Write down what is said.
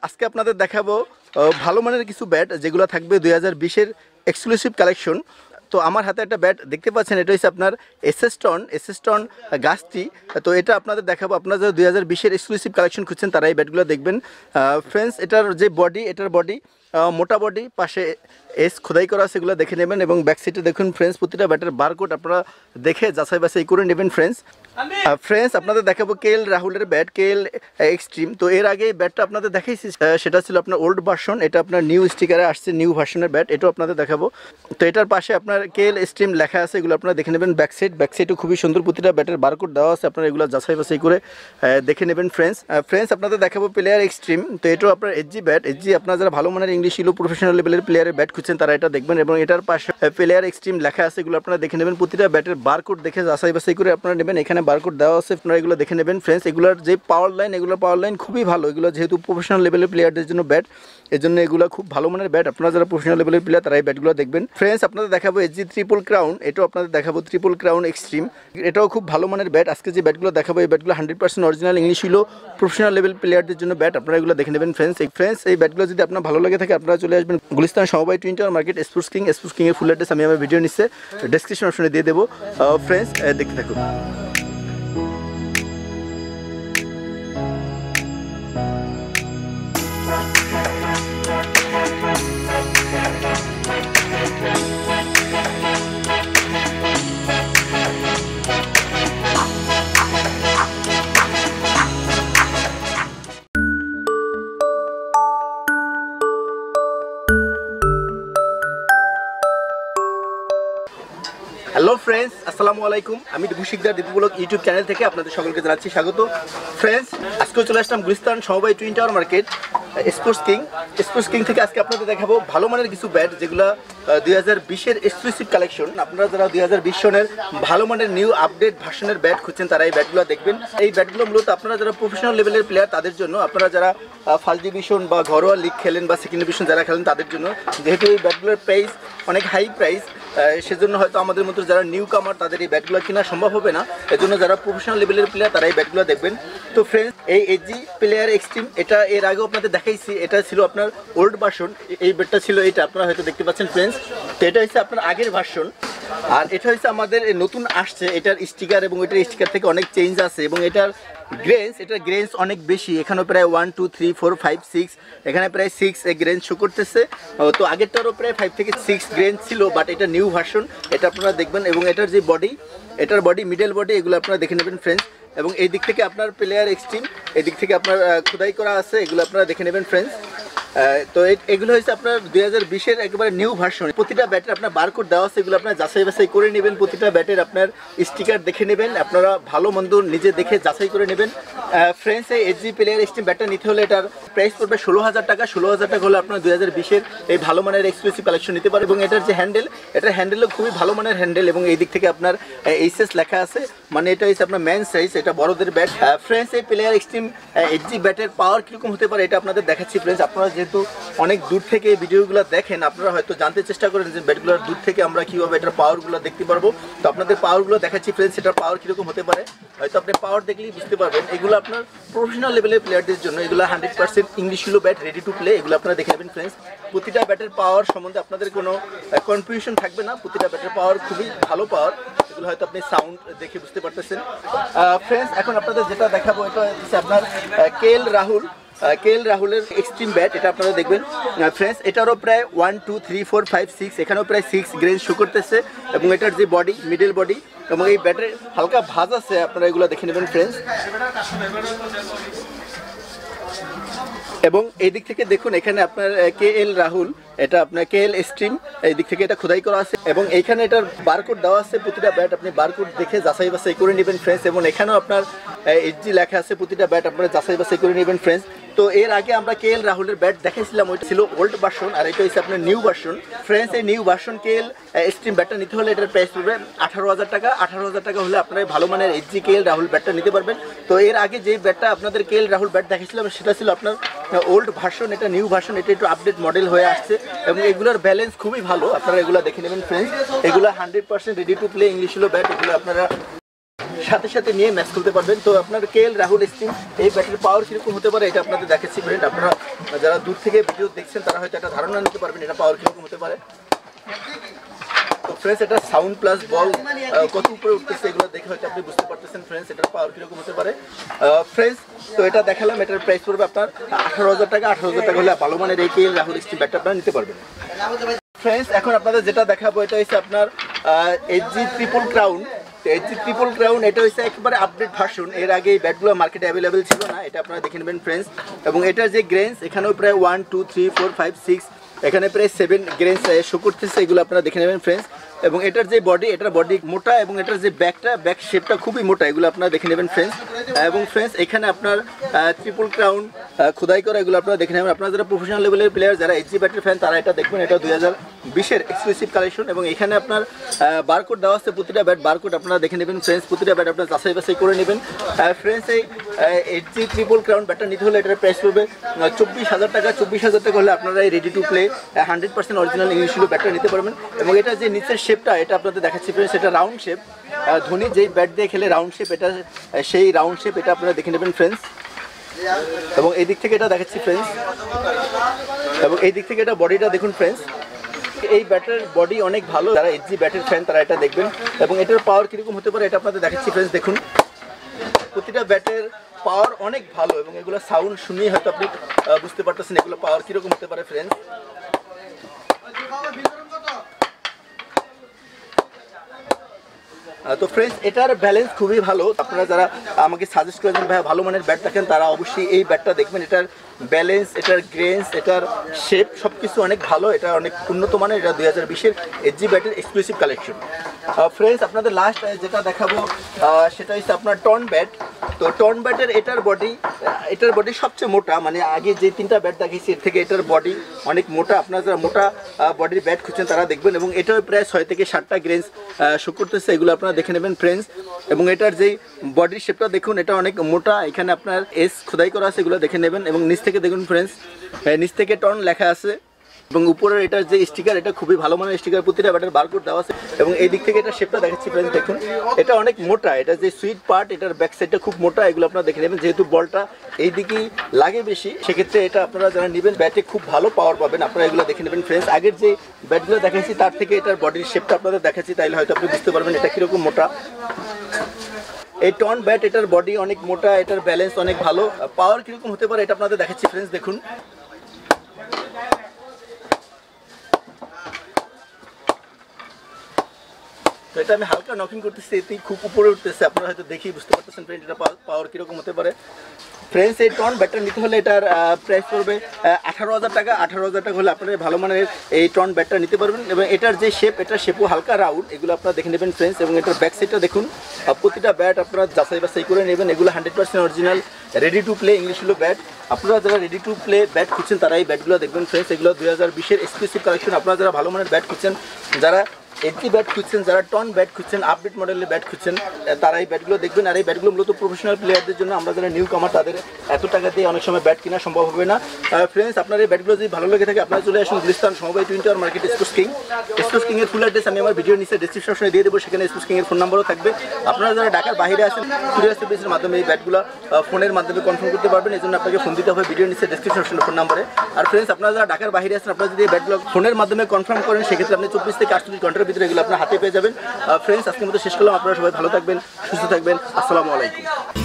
আজকে আপনাদের দেখাবো ভালো মানের কিছু ব্যাট যেগুলো থাকবে 2020 এর এক্সক্লুসিভ কালেকশন। তো আমার হাতে একটা ব্যাট দেখতে পাচ্ছেন, এটা হচ্ছে আপনার এসএসটন গাছটি। তো এটা আপনাদের দেখাবো, আপনারা যারা 2020 এর এক্সক্লুসিভ কালেকশন খুঁজছেন তারা এই ব্যাটগুলো দেখবেন। ফ্রেন্ডস, এটার যে বডি, এটার বডি মোটা বডি, পাশে এস খোদাই করা আছে, এগুলো দেখে নেবেন। এবং ব্যাক সাইডে দেখুন ফ্রেন্ডস, প্রতিটা ব্যাটের বারকোড আপনারা দেখে যাচাই বাছাই করে নেবেন। ফ্রেন্ডস আপনাদের দেখাবো কেএল রাহুলের ব্যাট, কেএল এক্সট্রিম। তো এর আগে এই ব্যাটটা আপনাদের দেখাইছি, সেটা ছিল আপনার ওল্ড ভার্সন। এটা আপনার নিউ স্টিকারে আসছে, নিউ ভার্সনের ব্যাট, এটাও আপনাদের দেখাবো। তো এটার পাশে আপনার কেএল এক্সট্রিম লেখা আছে, এগুলো আপনারা দেখে নেবেন। ব্যাক সাইডও খুবই সুন্দর, প্রতিটা ব্যাটের বারকোড দেওয়া আছে, আপনারা এগুলো যাচাই বাছাই করে দেখে নেবেন। ফ্রেন্ডস আপনাদের দেখাবো প্লেয়ার এক্সট্রিম। তো এটাও আপনার এইচজি ব্যাট। এইচজি আপনারা যারা ভালো মানের ইংলিশ ইলো প্রফেশনাল লেভেলের প্লেয়ারের ব্যাট খুঁজছেন তারা এটা দেখবেন। এবং এটার পাশে প্লেয়ার এক্সট্রিম লেখা আছে, এগুলো আপনারা দেখে নেবেন। প্রতিটা ব্যাটের বারকোড দেখে যাচাই বাছাই করে আপনারা নেবেন। এখানে বারকোড দেওয়া আছে, আপনারা এগুলো দেখে নেবেন। ফ্রেন্ডস, এগুলোর যে পাওয়ার লাইন খুবই ভালো। এগুলো যেহেতু প্রফেশনাল লেভেলের প্লেয়ারদের জন্য ব্যাট, এর জন্য এগুলো খুব ভালো মানের ব্যাট। আপনারা যারা প্রফেশনাল লেভেলের প্লেয়ার তারা এই ব্যাটগুলো দেখবেন। ফ্রেন্ডস আপনাদের দেখাবো এইচজি ট্রিপল ক্রাউন, এটাও আপনাদের দেখাবো ট্রিপল ক্রাউন এক্সট্রিম। এটাও খুব ভালো মানের ব্যাট। আজকে যে ব্যাটগুলো দেখাবো এই ব্যাটগুলো 100% অরিজিনাল ইংলিশ হলো প্রফেশনাল লেভেল প্লেয়ারদের জন্য ব্যাট, আপনারা এগুলো দেখে নেবেন। ফ্রেন্ডস এই ব্যাটগুলো যদি আপনার ভালো লাগে থাকে আপনারা চলে আসবেন গুলিস্তান সমবায় twin tower market, sports king এর ফুল অ্যাড্রেস আমি আমার ভিডিও নিচে ডেসক্রিপশন অপশনে দিয়ে দেবো। ফ্রেন্ডস দেখতে থাকুন। হ্যালো ফ্রেন্ডস, আসসালামু আলাইকুম। আমি Dipu Sikdar, Dipu blog YouTube channel থেকে আপনাদের সকলকে জানাচ্ছি স্বাগত। ফ্রেন্ডস, আজকে চলে আসলাম গুলিস্তান সমবায় twin tower market, sports king থেকে। আজকে আপনাদের দেখাবো ভালো মানের কিছু ব্যাট যেগুলো 2020 এর এক্সক্লুসিভ কালেকশন। আপনারা যারা 2020 সনের ভালো মানের নিউ আপডেট ভার্সনের ব্যাট খুঁজছেন তারা এই ব্যাটগুলো দেখবেন। এই ব্যাটগুলো মূলত আপনারা যারা প্রফেশনাল লেভেলের প্লেয়ার তাদের জন্য, আপনারা যারা ফার্স্ট ডিভিশন বা ঘরোয়া লিগ খেলেন বা সেকেন্ড ডিভিশন যারা খেলেন তাদের জন্য। যেহেতু এই ব্যাটগুলোর প্রাইস অনেক হাই প্রাইস, সেজন্য হয়তো আমাদের মতো যারা নিউ কামার তাদের এই ব্যাটগুলো কেনা সম্ভব হবে না। এজন্য যারা প্রফেশনাল লেভেলের প্লেয়ার তারা এই ব্যাটগুলো দেখবেন। তো ফ্রেন্ডস, এই এইচজি প্লেয়ার এক্সট্রিম, এটা এর আগেও আপনাদের দেখাইছি। এটা ছিল আপনার ওল্ড ভার্সন, এই ব্যাটটা ছিল এটা, আপনারা হয়তো দেখতে পাচ্ছেন ফ্রেন্ডস। তো এটা হচ্ছে আপনার আগের ভার্সন, আর এটা হচ্ছে আমাদের নতুন আসছে। এটার স্টিকার এবং এটার স্টিকার থেকে অনেক চেঞ্জ আছে, এবং এটার গ্রেন্স অনেক বেশি। এখানে প্রায় 1 2 3 4 5 6, এখানে প্রায় 6 গ্রেন্স শো করতেছে। তো আগেরটারও প্রায় 5 থেকে 6 গ্রেন্স ছিল, বাট এটা নিউ ভার্সন, এটা আপনারা দেখবেন। এবং এটার যে বডি, এটার বডি মিডল বডি, এগুলো আপনারা দেখে নেবেন ফ্রেন্ডস। এবং এই দিক থেকে আপনার প্লেয়ার এক্সট্রিম, এই দিক থেকে আপনার খোদাই করা আছে, এগুলো আপনারা দেখে নেবেন ফ্রেন্ডস। তো এগুলো হচ্ছে আপনার 2020 এর একেবারে নিউ ভার্সন। প্রতিটা ব্যাটের আপনার বারকোড দেওয়া আছে, এগুলো আপনার যাচাই বাছাই করে নেবেন। প্রতিটা ব্যাটের আপনার স্টিকার দেখে নেবেন, আপনারা ভালো মন্দ নিজে দেখে যাচাই করে নেবেন। ফ্রেন্ডস, এই এইচজি প্লেয়ার এক্সট্রিম ব্যাটটা নিতে হলে এটার প্রাইস পড়বে 16,000 টাকা। 16,000 টাকা হলে আপনার 2020 এর এই ভালো মানের এক্সক্লুসিভ কালেকশন নিতে পারে। এবং এটার যে হ্যান্ডেল, এটার হ্যান্ডেলও খুবই ভালো মানের হ্যান্ডেল। এবং এই দিক থেকে আপনার এইচএস লেখা আছে, মানে এটা হচ্ছে আপনার ম্যান সাইজ, এটা বড়দের ব্যাট। ফ্রেন্ডস, এই প্লেয়ার এক্সট্রিম এইচজি ব্যাটের পাওয়ার কীরকম হতে পারে এটা আপনাদের দেখাচ্ছি ফ্রেন্ডস। আপনারা যেহেতু অনেক দূর থেকে এই ভিডিওগুলো দেখেন, আপনারা হয়তো জানতে চেষ্টা করেন যে ব্যাটগুলোর দূর থেকে আমরা কীভাবে এটার পাওয়ারগুলো দেখতে পারবো। তো আপনাদের পাওয়ারগুলো দেখাচ্ছি ফ্রেন্ডস, এটার পাওয়ার কীরকম হতে পারে হয়তো আপনি পাওয়ার দেখলেই বুঝতে পারবেন। এগুলো আপনার প্রফেশনাল লেভেলের প্লেয়ারদের জন্য, এগুলো 100% ইংলিশ হলো ব্যাট, রেডি টু প্লে, এগুলো আপনারা দেখে নেবেন ফ্রেন্ডস। প্রতিটা ব্যাটের পাওয়ার সম্বন্ধে আপনাদের কোনো কনফিউশন থাকবে না, প্রতিটা ব্যাটের পাওয়ার খুবই ভালো পাওয়ার, এগুলো হয়তো আপনি সাউন্ড দেখে বুঝতে পারতেছেন। ফ্রেন্ডস, এখন আপনাদের যেটা দেখাবো এটা হচ্ছে আপনার কেএল রাহুলের এক্সট্রিম ব্যাট, এটা আপনারা দেখবেন ফ্রেন্ডস। এটারও প্রায় 1 2 3 4 5 6, এখানেও প্রায় 6 গ্রেন শো করতেছে। এবং এটার যে বডি, মিডল বডি, এবং এই ব্যাটের হালকা ভাঁজ আছে, আপনারা এগুলো দেখে নেবেন ফ্রেন্ডস। এবং এই দিক থেকে দেখুন, এখানে আপনার কেএল রাহুল, এটা আপনার কেএল এক্সট্রিম, এই দিক থেকে এটা খোদাই করা আছে। এবং এইখানে এটার বারকোড দেওয়া আছে, প্রতিটা ব্যাট আপনি বারকোড দেখে যাচাই বাছাই করে নেবেন ফ্রেন্ডস। এবং এখানেও আপনার এইচজি লেখা আছে, প্রতিটা ব্যাট আপনারা যাচাই বাছাই করে নেবেন ফ্রেন্ডস। তো এর আগে আমরা কেএল রাহুলের ব্যাট দেখাইছিলাম, ওইটা ছিল ওল্ড ভার্সন, আর এটা হচ্ছে আপনার নিউ ভার্সন। ফ্রেন্ডস, এই নিউ ভার্সন কেএল এক্সট্রিম ব্যাটটা নিতে হলে এটার প্রাইস পড়বে 18,000 টাকা। 18,000 টাকা হলে আপনারা ভালো মানের এইচজি কেএল রাহুল ব্যাটটা নিতে পারবেন। তো এর আগে যে ব্যাটটা আপনাদের কেএল রাহুল ব্যাট দেখাইছিলাম সেটা ছিল আপনার ওল্ড ভার্সন, এটা নিউ ভার্সন, এটা একটু আপডেট মডেল হয়ে আসছে। এবং এগুলোর ব্যালেন্স খুবই ভালো, আপনারা এগুলো দেখে নেবেন ফ্রেন্ডস। এগুলো 100% রেডি টু প্লে ইংলিশ হলো ব্যাট, এগুলো আপনারা সাথে সাথে নিয়ে ম্যাচ করতে পারবেন। তো আপনার কেএল রাহুল স্টিম এই ব্যাটারির পাওয়ার কীরকম হতে পারে এটা আপনাদের দেখাচ্ছি ফ্রেন্ড। আপনারা যারা দূর থেকে ভিডিও দেখছেন তারা হয়তো একটা ধারণা নিতে পারবেন এটা পাওয়ার কীরকম হতে পারে। তো ফ্রেন্ডস এটা সাউন্ড প্লাস বল কত উপরে উঠতেছে এগুলো দেখে হয়তো আপনি বুঝতে পারতেছেন ফ্রেন্ডস এটার পাওয়ার কীরকম হতে পারে। ফ্রেন্ডস তো এটা দেখালাম, এটার প্রাইস পড়বে আপনার 18,000 টাকা। 18,000 টাকা হলে ভালো মানের এই কেএল রাহুল স্টিম ব্যাটারি আপনারা নিতে পারবেন। ফ্রেন্ডস এখন আপনাদের যেটা দেখাবো এটা হচ্ছে আপনার HG ট্রিপল ক্রাউন। তো HG ট্রিপল ক্রাউন এটা হচ্ছে একেবারে আপডেট ভার্সন। এর আগে এই ব্যাটগুলো মার্কেটে অ্যাভেলেবেল ছিল না, এটা আপনারা দেখে নেবেন ফ্রেন্ডস। এবং এটার যে গ্রেন্স এখানেও প্রায় 1 2 3 4 5 6 এখানে প্রায় 7 গ্রেন্স শো করতেছে, এগুলো আপনারা দেখে নেবেন ফ্রেন্ডস। এবং এটার যে বডি, এটার বডি মোটা এবং এটার যে ব্যাক শেপটা খুবই মোটা, এগুলো আপনারা দেখে নেবেন ফ্রেন্ডস। এবং ফ্রেন্ডস এখানে আপনার ট্রিপল ক্রাউন খোদাই করা, এগুলো আপনারা দেখে নেবেন। আপনারা যারা প্রফেশনাল লেভেলের প্লেয়ার, যারা HG ব্যাটারি ফ্যান, তারা এটা দেখবেন। এটা 2020-এর এক্সক্লুসিভ কালেকশন। এবং এখানে আপনার বারকোড দেওয়া আছে, প্রতিটা ব্যাট বারকোড আপনারা দেখে নেবেন ফ্রেন্ডস। প্রতিটা ব্যাট আপনারা যাচাই বাছাই করে নেবেন ফ্রেন্ডস। এই HG ট্রিপল ক্রাউন ব্যাটটা নিতে হলে এটার প্রাইস পড়বে 24,000 টাকা। 24,000 টাকা হলে আপনারা এই ready to play 100% original English ব্যাটটা নিতে পারবেন। এবং এটা যে নিচের শেপটা এটা আপনাদের দেখাচ্ছি ফ্রেন্ডস, এটা রাউন্ড শেপ। ধোনি যেই ব্যাট দিয়ে খেলে রাউন্ড শেপ, এটা সেই রাউন্ড শেপ, এটা আপনারা দেখে নেবেন ফ্রেন্ডস। এবং এই দিক থেকে এটা দেখাচ্ছি ফ্রেন্ডস। এবং এই দিক থেকে এটা বডিটা দেখুন ফ্রেন্ডস। এই ব্যাটের বডি অনেক ভালো, যারা HG ব্যাটের ফ্যান তারা এটা দেখবেন। এবং এটার পাওয়ার কীরকম হতে পারে এটা আপনাদের দেখাচ্ছি ফ্রেন্ডস। দেখুন প্রতিটা ব্যাটের পাওয়ার অনেক ভালো এবং এগুলো সাউন্ড শুনেই হয়তো আপনি বুঝতে পারতেছেন এগুলো পাওয়ার কীরকম হতে পারে ফ্রেন্ডস। তো ফ্রেন্ডস এটার ব্যালেন্স খুবই ভালো। আপনারা যারা আমাকে সাজেস্ট করেছেন ভাই ভালো মানের ব্যাট দেখেন, তারা অবশ্যই এই ব্যাটটা দেখবেন। এটার ব্যালেন্স, এটার গ্রেন্স, এটার শেপ সব কিছু অনেক ভালো, এটা অনেক উন্নত মানের। এটা 2020-এর HG ব্যাটের এক্সক্লুসিভ কালেকশন। ফ্রেন্ডস আপনাদের লাস্ট যেটা দেখাবো সেটা হচ্ছে আপনার টন ব্যাট। তো টন ব্যাটের এটার বডি সবচেয়ে মোটা, মানে আগে যে 3টা ব্যাট দেখিয়েছি এর থেকে এটার বডি অনেক মোটা। আপনারা যারা মোটা বডির ব্যাট খুঁজছেন তারা দেখবেন। এবং এটাও প্রায় 6 থেকে 7টা গ্রেন্স শো করতেছে, এগুলো আপনারা দেখে নেবেন ফ্রেন্ডস। এবং এটার যেই বডির শেপটা দেখুন, এটা অনেক মোটা, এখানে আপনার S খোদাই করা আছে, এগুলো দেখে নেবেন। এবং নিচ থেকে দেখুন ফ্রেন্ডস, নিচ থেকে টন লেখা আছে। এবং উপরের এটার যে স্টিকার, এটা খুবই ভালো মানের স্টিকার, প্রতিটা ব্যাটের বারকোড দেওয়া আছে। এবং এই দিক থেকে এটা শেপটা দেখাচ্ছি ফ্রেন্ডস। দেখুন এটা অনেক মোটা, এটা যে সুইট পার্ট, এটার ব্যাক সাইডটা খুব মোটা, এগুলো আপনারা দেখে নেবেন। যেহেতু বলটা এই দিকেই লাগে বেশি, সেক্ষেত্রে এটা আপনারা যারা নেবেন ব্যাটে খুব ভালো পাওয়ার পাবেন, আপনারা এগুলো দেখে নেবেন ফ্রেন্ডস। আগের যে ব্যাটগুলো দেখাচ্ছি তার থেকে এটার বডির শেপটা আপনাদের দেখাচ্ছি, তাইলে হয়তো আপনি বুঝতে পারবেন এটা কীরকম মোটা। এই টন ব্যাট, এটার বডি অনেক মোটা, এটার ব্যালেন্স অনেক ভালো। পাওয়ার কীরকম হতে পারে এটা আপনাদের দেখাচ্ছি ফ্রেন্ডস। দেখুন তো এটা আমি হালকা নকিং করতেছি, এতেই খুব উপরে উঠতেছে, আপনারা হয়তো দেখেই বুঝতে পারতেছেন ফ্রেন্ড এটা পাওয়ার কীরকম হতে পারে। ফ্রেন্ডস এই টন ব্যাটটা নিতে হলে এটার প্রাইস পড়বে 18,000 টাকা। 18,000 টাকা হলে আপনারা ভালো মানের এই টন ব্যাটটা নিতে পারবেন। এবং এটার যে শেপ, এটার শেপও হালকা রাউন্ড, এগুলো আপনারা দেখে নেবেন ফ্রেন্ডস। এবং এটার ব্যাক সাইডটা দেখুন, প্রতিটা ব্যাট আপনারা যাচাই বাছাই করে নেবেন। এগুলো 100% original ready to play English bat. আপনারা যারা রেডি টু প্লে ব্যাট খুঁজছেন তারা এই ব্যাটগুলো দেখবেন ফ্রেন্ডস। এগুলো 2020-এর এক্সক্লুসিভ কালেকশন। আপনারা যারা ভালো মানের ব্যাট খুঁজছেন, যারা HG ব্যাট খুঁজছেন, যারা টন ব্যাট খুঁজছেন, আপডেট মডেলের ব্যাট খুঁজছেন, তারা এই ব্যাটগুলো দেখবেন। আর এই ব্যাটগুলো মূলত প্রফেশনাল প্লেয়ারদের জন্য। আমরা যারা নিউ কামার তাদের এত টাকা দিয়ে অনেক সময় ব্যাট কেনা সম্ভব হবে না। ফ্রেন্ডস আপনার এই ব্যাটগুলো যদি ভালো লেগে থাকে আপনারা চলে আসুন গুলিস্তান সমবায় twin tower market sports king. Sports কিংয়ের ফুল অ্যাড্রেস আমি আমার ভিডিওর নিচে ডেসক্রিপশনে দিয়ে দেবো, সেখানে স্পোর্টস কিংয়ের ফোন নাম্বারও থাকবে। আপনারা যারা ঢাকার বাইরে আছেন কুরিয়ার সার্ভিসের মাধ্যমে এই ব্যাটগুলো ফোনের মাধ্যমে কনফার্ম করতে পারবেন, এই জন্য আপনাকে ফোন দিতে হবে ভিডিওর নিচে ডেসক্রিপশনে ফোন নাম্বারে। আর ফ্রেন্ডস আপনারা যারা ঢাকার বাইরে আছেন, আপনারা যদি এই ব্যাটগুলো ফোনের মাধ্যমে কনফার্ম করেন, সেক্ষেত্রে আপনি 24 থেকে 48 ঘন্টার ভিতরে এগুলো আপনার হাতে পেয়ে যাবেন। ফ্রেন্ডস আজকের মতো শেষ করলাম। আপনারা সবাই ভালো থাকবেন, সুস্থ থাকবেন। আসসালামু আলাইকুম।